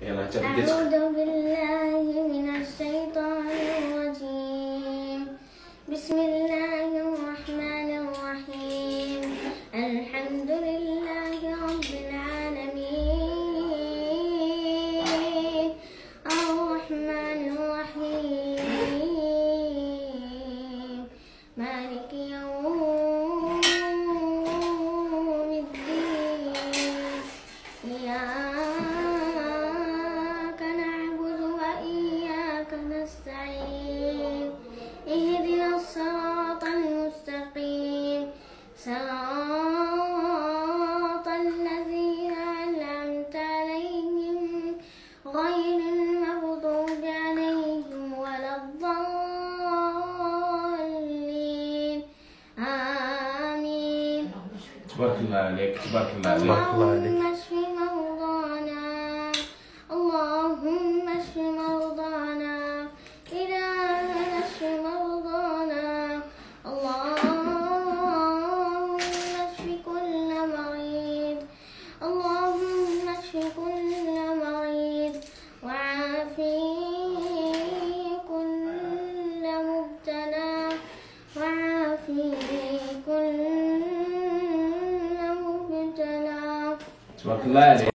أعوذ بالله من الشيطان الرجيم. بسم الله الرحمن الرحيم. الحمد لله رب العالمين الرحمن الرحيم مالك يوم الدين. إياك نعبد وإياك نستعين. اهدنا الصراط المستقيم صراط الذين أنعمت عليهم غير المغضوب عليهم ولا الضالين. آمين. تبارك الله عليك، تبارك الله عليك. اللهم اشف مرضانا، اللهم اشف مرضانا، إلهنا اشف مرضانا. اللهم اشف كل مريض، اللهم اشف كل مريض، وعافي كل مبتلى، وعافي كل مبتلى. تبارك الله عليك.